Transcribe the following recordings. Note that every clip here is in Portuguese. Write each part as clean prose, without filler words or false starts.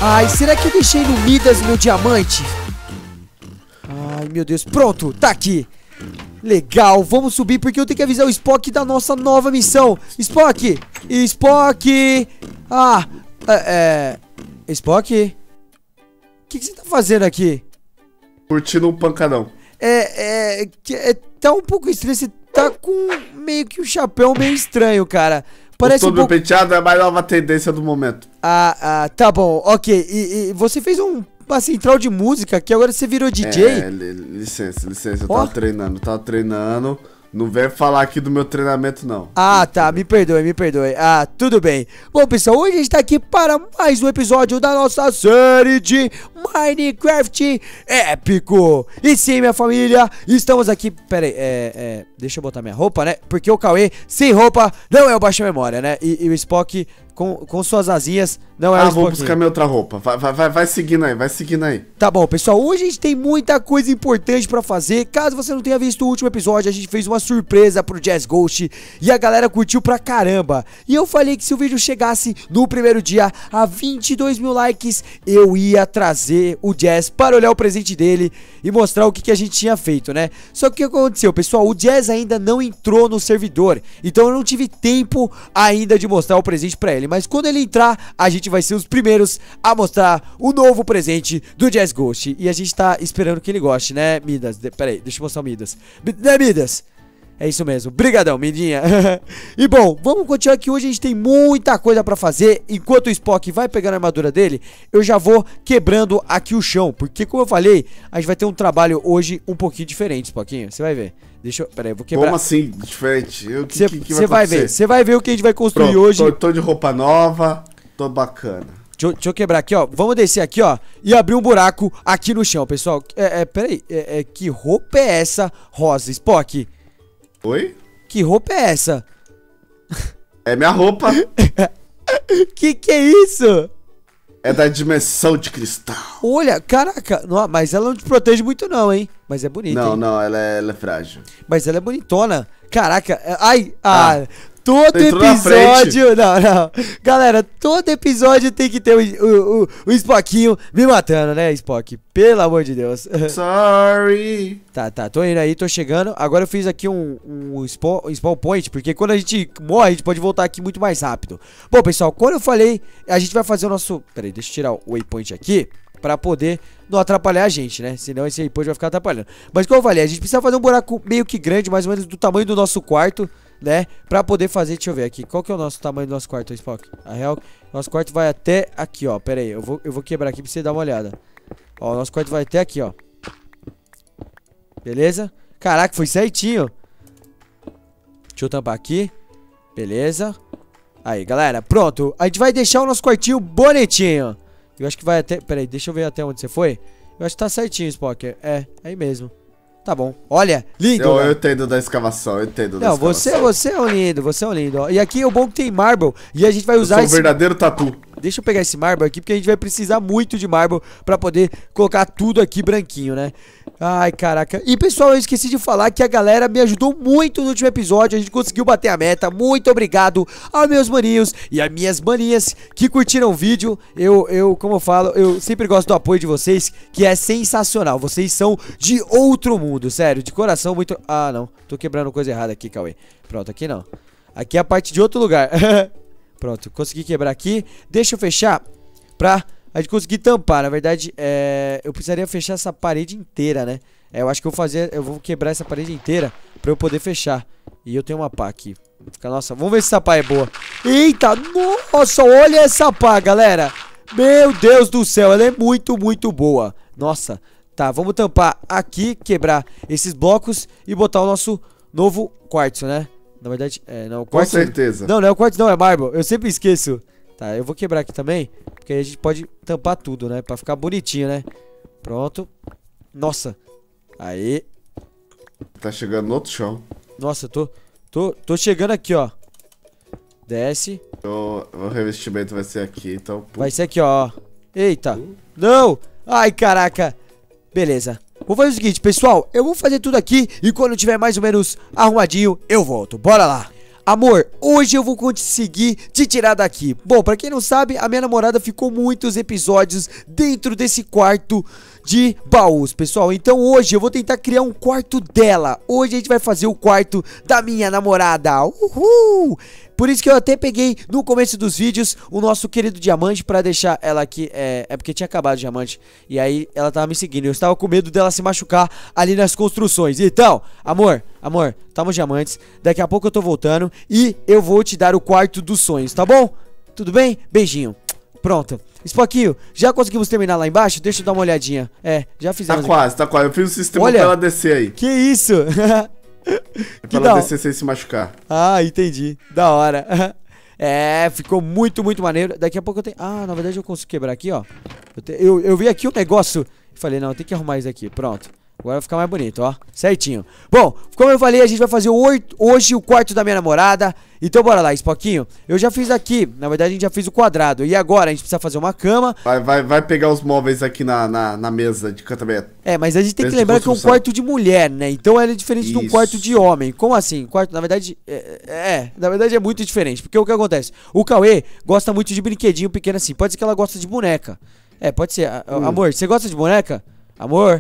Ai, será que eu deixei no Midas meu diamante? Ai, meu Deus. Pronto, tá aqui. Legal, vamos subir porque eu tenho que avisar o Spock da nossa nova missão. Spock! Spock! Spock? O que você tá fazendo aqui? Curtindo um pancadão. Tá um pouco estranho. Você tá com meio que um chapéu meio estranho, cara. Parece meu penteado é a mais nova tendência do momento. Tá bom, ok. E você fez uma central de música que agora você virou DJ? Licença, eu tava treinando. Não vem falar aqui do meu treinamento, não. Tá, me perdoe. Tudo bem. Bom, pessoal, hoje a gente tá aqui para mais um episódio da nossa série de Minecraft épico. E sim, minha família, estamos aqui... Pera aí, deixa eu botar minha roupa, né? Porque o Cauê, sem roupa, não é o baixa memória, né? E o Spock... Com suas asinhas, não é o Spock. Vou buscar minha outra roupa. Vai seguindo aí. Tá bom, pessoal. Hoje a gente tem muita coisa importante pra fazer. Caso você não tenha visto o último episódio, a gente fez uma surpresa pro Jazz Ghost e a galera curtiu pra caramba. E eu falei que se o vídeo chegasse no primeiro dia a 22 mil likes, eu ia trazer o Jazz para olhar o presente dele e mostrar o que a gente tinha feito, né? Só que o que aconteceu, pessoal? O Jazz ainda não entrou no servidor, então eu não tive tempo ainda de mostrar o presente pra ele. Mas quando ele entrar, a gente vai ser os primeiros a mostrar o novo presente do Jazz Ghost. E a gente tá esperando que ele goste, né, Midas? Pera aí, deixa eu mostrar o Midas. Né, Midas? É isso mesmo, brigadão, Midinha. E bom, vamos continuar que hoje a gente tem muita coisa pra fazer. Enquanto o Spock vai pegando a armadura dele, eu já vou quebrando aqui o chão. Porque como eu falei, a gente vai ter um trabalho hoje um pouquinho diferente, Spockinho. Você vai ver. Deixa eu... Pera aí, eu vou quebrar. Como assim, diferente? Você vai ver. Você vai ver o que a gente vai construir hoje. Tô de roupa nova, tô bacana. Deixa eu quebrar aqui, ó. Vamos descer aqui, ó. E abrir um buraco aqui no chão, pessoal. Pera aí. Que roupa é essa, rosa, Spock? Oi? Que roupa é essa? É minha roupa. Que é isso? É da dimensão de cristal. Olha, caraca. Não, mas ela não te protege muito não, hein? Mas é bonita, Não, ela é frágil. Mas ela é bonitona. Caraca. Todo episódio... Não. Galera, todo episódio tem que ter o Spockinho me matando, né, Spock? Pelo amor de Deus. Sorry. Tá, tô indo aí, tô chegando. Agora eu fiz aqui um spawn point, porque quando a gente morre, a gente pode voltar aqui muito mais rápido. Bom, pessoal, quando eu falei, a gente vai fazer o nosso... Pera aí, deixa eu tirar o waypoint aqui, pra poder não atrapalhar a gente, né? Senão esse waypoint vai ficar atrapalhando. Mas como eu falei, a gente precisa fazer um buraco meio que grande, mais ou menos do tamanho do nosso quarto, né? Pra poder fazer, deixa eu ver aqui. Qual que é o nosso tamanho do nosso quarto, Spock? A real, nosso quarto vai até aqui, ó. Pera aí, eu vou quebrar aqui pra você dar uma olhada. Ó, o nosso quarto vai até aqui, ó. Beleza? Caraca, foi certinho. Deixa eu tampar aqui. Beleza. Aí, galera, pronto. A gente vai deixar o nosso quartinho bonitinho. Eu acho que vai até... Pera aí, deixa eu ver até onde você foi. Eu acho que tá certinho, Spock. Aí mesmo. Tá bom. Olha, lindo. Eu entendo da escavação, Não, você é um lindo, ó. E aqui é o bom que tem marble. E a gente vai usar esse... verdadeiro tatu. Deixa eu pegar esse marble aqui, porque a gente vai precisar muito de marble pra poder colocar tudo aqui branquinho, né? Ai, caraca. E, pessoal, eu esqueci de falar que a galera me ajudou muito no último episódio. A gente conseguiu bater a meta. Muito obrigado aos meus maninhos e às minhas maninhas que curtiram o vídeo. Como eu falo, eu sempre gosto do apoio de vocês, que é sensacional. Vocês são de outro mundo, sério, de coração muito... não. Tô quebrando coisa errada aqui, Cauê. Pronto, aqui não. Aqui é a parte de outro lugar. Pronto, consegui quebrar aqui. Deixa eu fechar pra a gente conseguir tampar. Na verdade, eu precisaria fechar essa parede inteira, né? Eu acho que eu vou quebrar essa parede inteira pra eu poder fechar. E eu tenho uma pá aqui. Nossa, vamos ver se essa pá é boa. Eita, nossa, olha essa pá, galera. Meu Deus do céu, ela é muito, muito boa. Nossa, tá, vamos tampar aqui, quebrar esses blocos e botar o nosso novo quartzo, né? Na verdade, não, o quartzo... Com certeza. Não é o quartzo, não, é marble. Eu sempre esqueço. Tá, eu vou quebrar aqui também, porque aí a gente pode tampar tudo, né? Pra ficar bonitinho, né? Pronto. Nossa. Aí. Tá chegando no outro chão. Nossa, eu tô chegando aqui, ó. Desce. O revestimento vai ser aqui, então... Vai ser aqui, ó. Eita. Não. Ai, caraca. Beleza. Vou fazer o seguinte, pessoal, eu vou fazer tudo aqui e quando tiver mais ou menos arrumadinho, eu volto. Bora lá. Amor, hoje eu vou conseguir te tirar daqui. Bom, pra quem não sabe, a minha namorada ficou muitos episódios dentro desse quarto de baús, pessoal. Então hoje eu vou tentar criar um quarto dela. Hoje a gente vai fazer o quarto da minha namorada. Uhul! Por isso que eu até peguei no começo dos vídeos o nosso querido diamante pra deixar ela aqui. É porque tinha acabado o diamante. E aí ela tava me seguindo. Eu estava com medo dela se machucar ali nas construções. Então, amor, toma os diamantes. Daqui a pouco eu tô voltando e eu vou te dar o quarto dos sonhos, tá bom? Tudo bem? Beijinho. Pronto. Spockinho, já conseguimos terminar lá embaixo? Deixa eu dar uma olhadinha. Já fizemos. Tá quase. Eu fiz um sistema Olha, pra ela descer aí. Que isso? Pra ela descer sem se machucar. Ah, entendi. Da hora. Ficou muito maneiro. Daqui a pouco eu tenho... Ah, na verdade eu consigo quebrar aqui, ó. Eu vi aqui o negócio e falei, não, tem que arrumar isso aqui. Pronto. Agora vai ficar mais bonito, ó. Certinho. Bom, como eu falei, a gente vai fazer hoje o quarto da minha namorada. Então bora lá, Spockinho. Eu já fiz aqui. Na verdade a gente já fez o quadrado. E agora a gente precisa fazer uma cama. Vai pegar os móveis aqui na mesa de cantamento. Mas a gente tem que lembrar que é um quarto de mulher, né? Então ela é diferente de um quarto de homem. Como assim? Quarto, na verdade, na verdade é muito diferente. Porque o que acontece? O Cauê gosta muito de brinquedinho pequeno assim. Pode ser que ela gosta de boneca. Pode ser. Amor, você gosta de boneca? Amor?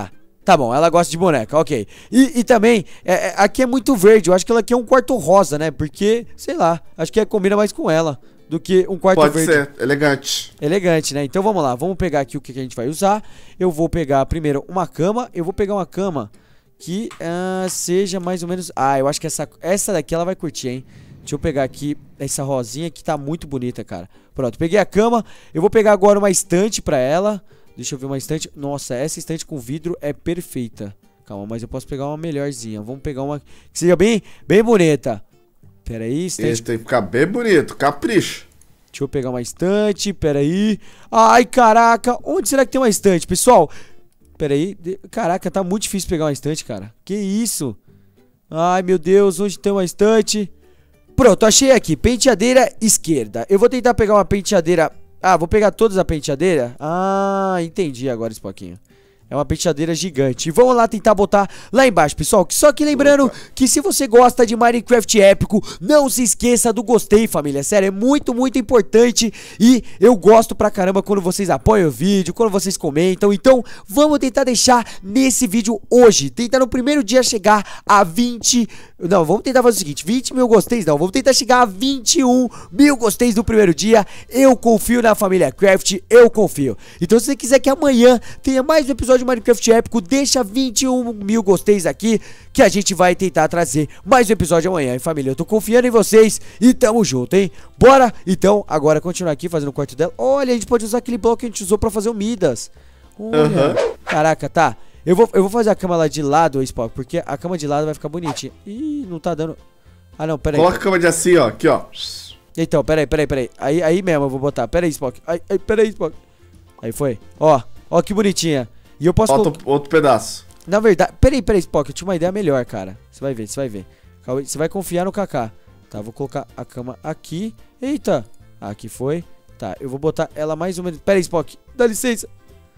Tá bom, ela gosta de boneca, ok. E também, aqui é muito verde. Eu acho que ela quer um quarto rosa, né? Porque, sei lá, acho que combina mais com ela do que um quarto verde. Pode ser, elegante. Elegante, né? Então vamos lá, vamos pegar aqui o que a gente vai usar. Eu vou pegar primeiro uma cama. Eu vou pegar uma cama que seja mais ou menos... eu acho que essa daqui ela vai curtir, hein? Deixa eu pegar aqui essa rosinha que tá muito bonita, cara. Pronto, peguei a cama. Eu vou pegar agora uma estante pra ela. Deixa eu ver uma estante. Nossa, essa estante com vidro é perfeita. Calma, mas eu posso pegar uma melhorzinha. Vamos pegar uma que seja bem bonita. Pera aí, estante. Esse tem que ficar bem bonito, capricho. Deixa eu pegar uma estante, pera aí. Ai, caraca, onde será que tem uma estante, pessoal? Pera aí, caraca, tá muito difícil pegar uma estante, cara. Que isso? Ai, meu Deus, onde tem uma estante? Pronto, achei aqui, penteadeira esquerda. Eu vou tentar pegar uma penteadeira... vou pegar todas a penteadeira? Entendi agora, Spockinho. É uma penteadeira gigante. E vamos lá tentar botar lá embaixo, pessoal. Só que lembrando que se você gosta de Minecraft épico, não se esqueça do gostei, família. Sério, é muito importante. E eu gosto pra caramba quando vocês apoiam o vídeo, quando vocês comentam. Então, vamos tentar deixar nesse vídeo hoje. Tentar no primeiro dia chegar a 20... Não, vamos tentar fazer o seguinte, 20 mil gosteis não. Vamos tentar chegar a 21 mil gosteis no primeiro dia. Eu confio na família Craft, eu confio. Então, se você quiser que amanhã tenha mais um episódio de Minecraft épico, deixa 21 mil gosteis aqui, que a gente vai tentar trazer mais um episódio amanhã, hein, família? Eu tô confiando em vocês e tamo junto, hein? Bora, então, agora continuar aqui fazendo o quarto dela. Olha, a gente pode usar aquele bloco que a gente usou pra fazer o Midas. Olha, caraca, tá. Eu vou fazer a cama lá de lado, Spock, porque a cama de lado vai ficar bonitinha. Ih, não tá dando... não, pera aí. Coloca a cama de assim, ó, aqui, ó. Então, pera aí. Aí mesmo eu vou botar. Pera aí, Spock. Pera aí, Spock. Aí foi. Ó que bonitinha. E eu posso... Outro pedaço. Na verdade... Pera aí, Spock. Eu tinha uma ideia melhor, cara. Você vai ver. Você vai confiar no Kaká. Tá, vou colocar a cama aqui. Eita. Aqui foi. Tá, eu vou botar ela mais ou menos... Pera aí, Spock. Dá licença.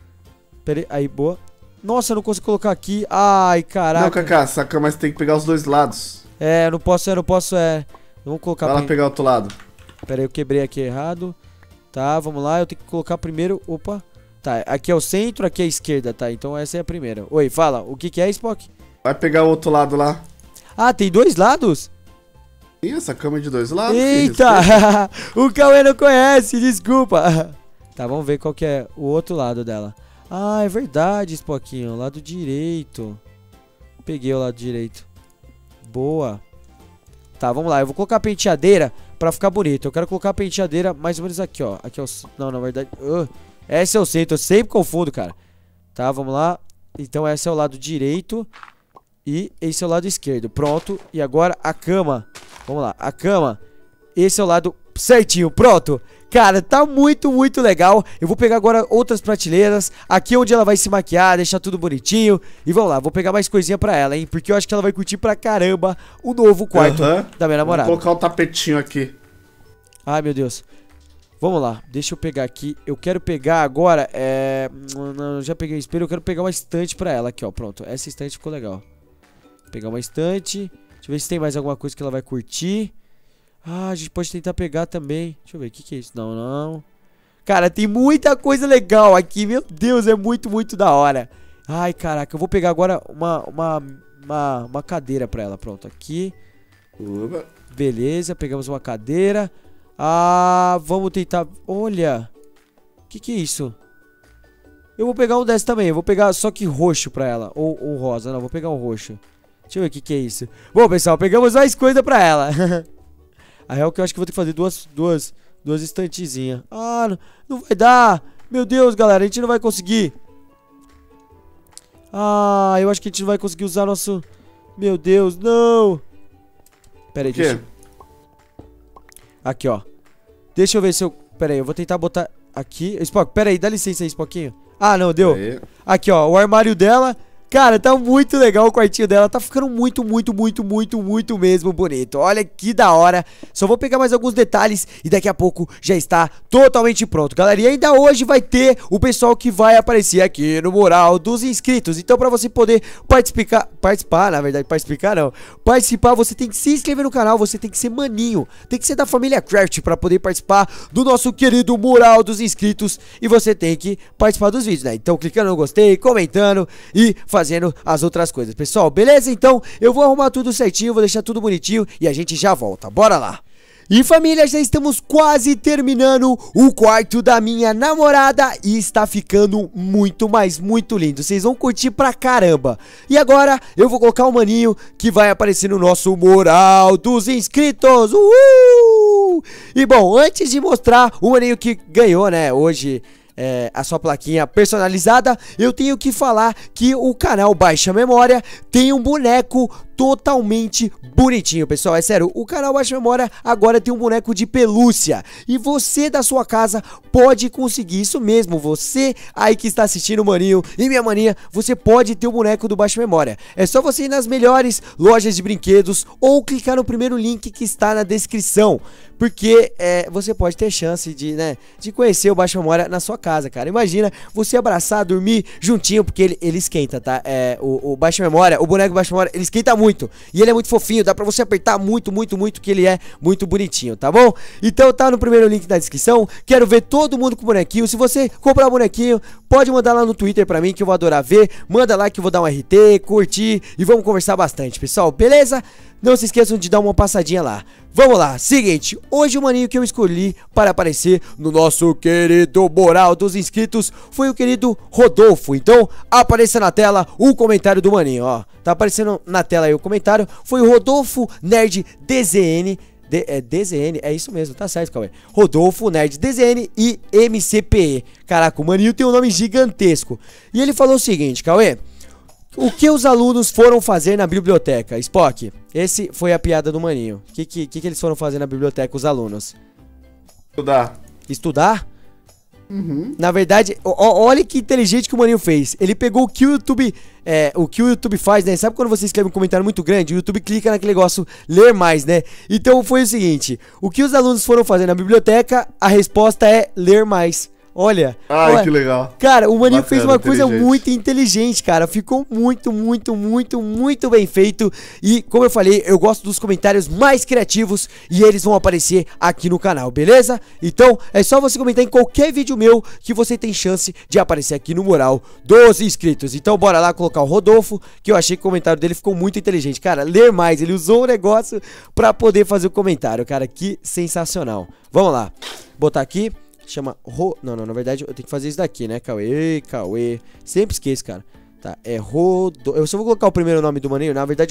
Pera aí, boa. Nossa, eu não consigo colocar aqui. Ai, caraca. Não, Kaká, essa cama você tem que pegar os dois lados. Eu não posso. Vamos colocar... Vai lá pegar o outro lado. Pera aí, eu quebrei aqui errado. Tá, vamos lá. Eu tenho que colocar primeiro... Opa. Tá, aqui é o centro, aqui é a esquerda, tá? Então essa é a primeira. Oi, fala. O que é, Spock? Vai pegar o outro lado lá. Tem dois lados? Sim, essa cama é de dois lados. Eita! O Cauê não conhece, desculpa. Tá, vamos ver qual que é o outro lado dela. É verdade, Spockinho. Lado direito. Peguei o lado direito. Boa. Tá, vamos lá. Eu vou colocar a penteadeira pra ficar bonito. Eu quero colocar a penteadeira mais ou menos aqui, ó. Aqui é o... Não, na verdade... esse é o centro. Eu sempre confundo, cara. Tá, vamos lá. Então esse é o lado direito. E esse é o lado esquerdo. Pronto. E agora a cama. Vamos lá. A cama. Esse é o lado certinho. Pronto. Cara, tá muito legal. Eu vou pegar agora outras prateleiras. Aqui onde ela vai se maquiar, deixar tudo bonitinho. E vamos lá, vou pegar mais coisinha pra ela, hein? Porque eu acho que ela vai curtir pra caramba o novo quarto da minha namorada. Vou colocar o tapetinho aqui. Ai, meu Deus. Vamos lá, deixa eu pegar aqui. Eu quero pegar agora, não, já peguei o espelho. Eu quero pegar uma estante pra ela aqui, ó, pronto. Essa estante ficou legal. Vou pegar uma estante. Deixa Deixa eu ver se tem mais alguma coisa que ela vai curtir. Ah, a gente pode tentar pegar também. Deixa eu ver, o que é isso? Não, não. Cara, tem muita coisa legal aqui. Meu Deus, é muito, muito da hora. Ai, caraca, eu vou pegar agora uma cadeira pra ela. Pronto, aqui. Beleza, pegamos uma cadeira. Ah, vamos tentar... Olha. O que é isso? Eu vou pegar um desse também. Eu vou pegar só que roxo pra ela. Ou rosa, não, vou pegar um roxo. Deixa eu ver o que é isso. Bom, pessoal, pegamos mais coisa pra ela. A real que eu acho que vou ter que fazer duas estantezinhas. Ah, não vai dar. Meu Deus, galera, a gente não vai conseguir. Ah, eu acho que a gente não vai conseguir usar nosso... Meu Deus, não. Pera aí, deixa... Aqui, ó. Deixa eu ver se eu... Pera aí, eu vou tentar botar aqui. Spock, pera aí, dá licença aí, Spockinho. Ah, não, deu. Aí. Aqui, ó, o armário dela. Cara, tá muito legal o quartinho dela. Tá ficando muito mesmo bonito. Olha que da hora. Só vou pegar mais alguns detalhes e daqui a pouco já está totalmente pronto, galera. E ainda hoje vai ter o pessoal que vai aparecer aqui no mural dos inscritos. Então pra você poder participar, você tem que se inscrever no canal. Você tem que ser maninho, tem que ser da família Craft pra poder participar do nosso querido mural dos inscritos. E você tem que participar dos vídeos, né? Então clicando no gostei, comentando e fazendo as outras coisas, pessoal, beleza? Então eu vou arrumar tudo certinho, vou deixar tudo bonitinho e a gente já volta, bora lá. E família, já estamos quase terminando o quarto da minha namorada e está ficando muito, mas muito lindo. Vocês vão curtir pra caramba. E agora eu vou colocar o maninho que vai aparecer no nosso mural dos inscritos. Uhul! E bom, antes de mostrar o maninho que ganhou, né, hoje... a sua plaquinha personalizada, eu tenho que falar que o canal Baixa Memória tem um boneco totalmente bonitinho, pessoal, é sério, o canal Baixa Memória agora tem um boneco de pelúcia e você da sua casa pode conseguir isso mesmo, você aí que está assistindo o maninho e minha maninha, você pode ter o boneco do Baixa Memória, é só você ir nas melhores lojas de brinquedos ou clicar no primeiro link que está na descrição, porque você pode ter chance de conhecer o Baixa Memória na sua casa, cara, imagina você abraçar, dormir juntinho, porque ele esquenta, tá, o Baixa Memória, o boneco do Baixa Memória, ele esquenta muito. E ele é muito fofinho, dá pra você apertar muito, que ele é muito bonitinho, tá bom? Então tá no primeiro link da descrição, quero ver todo mundo com bonequinho, se você comprar o bonequinho, pode mandar lá no Twitter pra mim que eu vou adorar ver, manda lá que eu vou dar um RT, curtir e vamos conversar bastante, pessoal, beleza? Não se esqueçam de dar uma passadinha lá. Vamos lá, seguinte, hoje o maninho que eu escolhi para aparecer no nosso querido mural dos inscritos foi o querido Rodolfo. Então, apareça na tela o comentário do maninho, ó. Tá aparecendo na tela aí o comentário. Foi o Rodolfo Nerd DZN. DZN, é isso mesmo, tá certo, Cauê. Rodolfo Nerd DZN e MCPE. Caraca, o maninho tem um nome gigantesco. E ele falou o seguinte, Cauê. O que os alunos foram fazer na biblioteca? Spock, esse foi a piada do maninho. O que eles foram fazer na biblioteca, os alunos? Estudar. Estudar? Uhum. Na verdade, olha que inteligente que o maninho fez. Ele pegou o que o YouTube faz, né? Sabe quando você escreve um comentário muito grande, o YouTube clica naquele negócio ler mais, né? Então foi o seguinte, o que os alunos foram fazer na biblioteca, a resposta é ler mais. Olha, ai, que legal. Cara, o maninho fez uma coisa muito inteligente, cara. Ficou muito bem feito. E, como eu falei, eu gosto dos comentários mais criativos e eles vão aparecer aqui no canal, beleza? Então, é só você comentar em qualquer vídeo meu que você tem chance de aparecer aqui no mural dos inscritos. Então, bora lá colocar o Rodolfo, que eu achei que o comentário dele ficou muito inteligente. Cara, ler mais, ele usou o negócio pra poder fazer o comentário, cara. Que sensacional. Vamos lá, botar aqui. Chama Não, na verdade eu tenho que fazer isso daqui, né, Cauê? Sempre esqueço, cara. Tá, é Eu só vou colocar o primeiro nome do maninho, na verdade,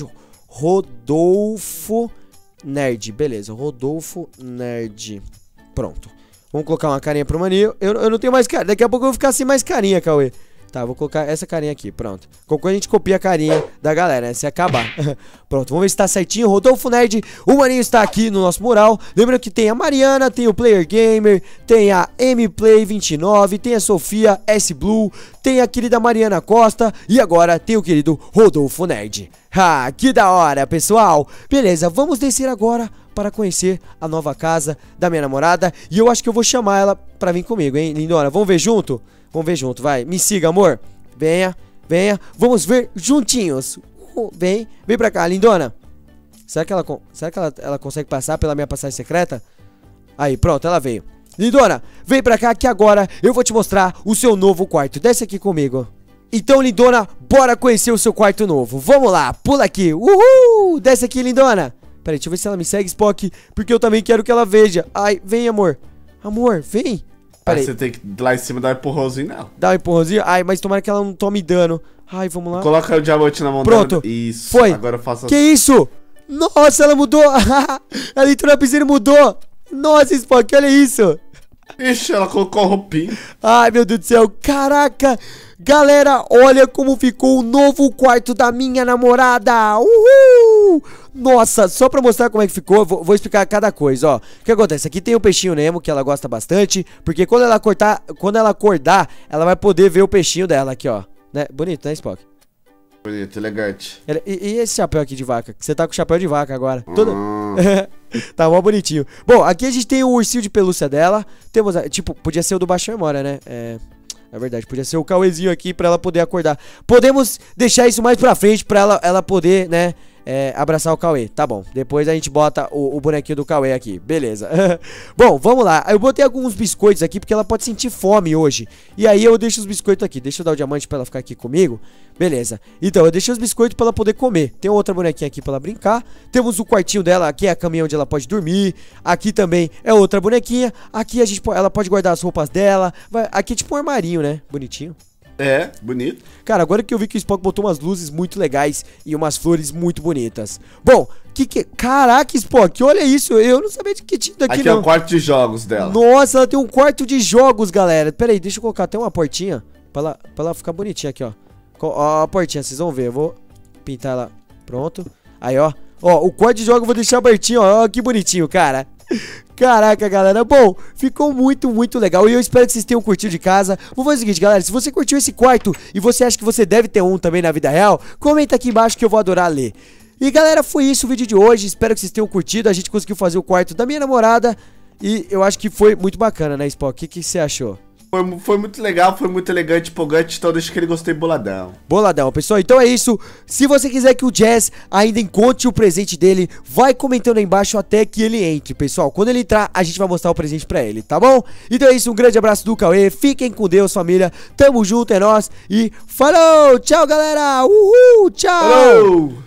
Rodolfo Nerd. Beleza, Rodolfo Nerd. Pronto. Vamos colocar uma carinha pro maninho. Eu não tenho mais carinha, daqui a pouco eu vou ficar sem mais carinha, Cauê. Tá, vou colocar essa carinha aqui, pronto. Qualquer coisa a gente copia a carinha da galera, né, se acabar. Pronto, vamos ver se tá certinho. Rodolfo Nerd, o maninho está aqui no nosso mural. Lembrando que tem a Mariana, tem o Player Gamer, tem a MPlay29, tem a Sofia S Blue, tem a querida Mariana Costa e agora tem o querido Rodolfo Nerd. Ah, que da hora, pessoal. Beleza, vamos descer agora para conhecer a nova casa da minha namorada. E eu acho que eu vou chamar ela pra vir comigo, hein, lindona? Vamos ver junto? Vamos ver junto, vai. Me siga, amor. Venha. Vamos ver juntinhos. Vem pra cá, lindona. Será que ela consegue passar pela minha passagem secreta? Aí, pronto, ela veio. Lindona, vem pra cá que agora eu vou te mostrar o seu novo quarto. Desce aqui comigo. Então, lindona, bora conhecer o seu quarto novo. Vamos lá, pula aqui. Uhul! Desce aqui, lindona. Peraí, deixa eu ver se ela me segue, Spock, porque eu também quero que ela veja. Ai, vem, amor. Amor, vem. Aí você tem que lá em cima dar um empurrãozinho nela. Dá um empurrãozinho? Ai, mas tomara que ela não tome dano. Ai, vamos lá. Coloca o diamante na mão Pronto. dela. Isso. Foi. Agora eu faço Que isso? Nossa, ela mudou. Ela entrou na piscina e mudou. Nossa, Spock, olha isso. Ixi, ela colocou a roupinha. Ai, meu Deus do céu. Caraca. Galera, olha como ficou o novo quarto da minha namorada. Uhul. Nossa, só pra mostrar como é que ficou, vou explicar cada coisa, ó. O que acontece? Aqui tem o peixinho Nemo, que ela gosta bastante, porque quando ela acordar, ela vai poder ver o peixinho dela aqui, ó. Né? Bonito, né, Spock? Bonito, elegante. E esse chapéu aqui de vaca? Que você tá com chapéu de vaca agora. Todo... Tá mó bonitinho. Bom, aqui a gente tem o ursinho de pelúcia dela. Temos, tipo, podia ser o do Baixo Memória, né? É verdade, podia ser o Cauêzinho aqui pra ela poder acordar. Podemos deixar isso mais pra frente pra ela poder, né, abraçar o Cauê. Tá bom, depois a gente bota o bonequinho do Cauê aqui, beleza. Bom, vamos lá. Eu botei alguns biscoitos aqui porque ela pode sentir fome hoje. E aí eu deixo os biscoitos aqui. Deixa eu dar o diamante pra ela ficar aqui comigo. Beleza, então eu deixei os biscoitos pra ela poder comer. Tem outra bonequinha aqui pra ela brincar. Temos o quartinho dela, aqui é a caminha onde ela pode dormir. Aqui também é outra bonequinha. Aqui ela pode guardar as roupas dela. Aqui é tipo um armarinho, né? Bonitinho. É, bonito. Cara, agora que eu vi que o Spock botou umas luzes muito legais e umas flores muito bonitas. Bom, caraca, Spock, olha isso. Eu não sabia de que tinha daqui, aqui não. Aqui é o quarto de jogos dela. Nossa, ela tem um quarto de jogos, galera. Pera aí, deixa eu colocar até uma portinha pra ela ficar bonitinha aqui, ó. Ó a portinha, vocês vão ver. Eu vou pintar ela. Pronto. Aí, ó. Ó, o quarto de jogos eu vou deixar abertinho, ó. Ó, que bonitinho, cara. Caraca, galera, bom, ficou muito, muito legal. E eu espero que vocês tenham curtido de casa. Vou fazer o seguinte, galera, se você curtiu esse quarto e você acha que você deve ter um também na vida real, comenta aqui embaixo que eu vou adorar ler. E galera, foi isso o vídeo de hoje. Espero que vocês tenham curtido. A gente conseguiu fazer o quarto da minha namorada e eu acho que foi muito bacana, né, Spock? O que você achou? Foi muito legal, foi muito elegante, empolgante, então deixa que ele gostei boladão. Boladão, pessoal, então é isso. Se você quiser que o Jazz ainda encontre o presente dele, vai comentando aí embaixo até que ele entre, pessoal. Quando ele entrar, a gente vai mostrar o presente pra ele, tá bom? Então é isso, um grande abraço do Cauê, fiquem com Deus, família. Tamo junto, é nóis e falou! Tchau, galera! Uhul! Tchau! Falou!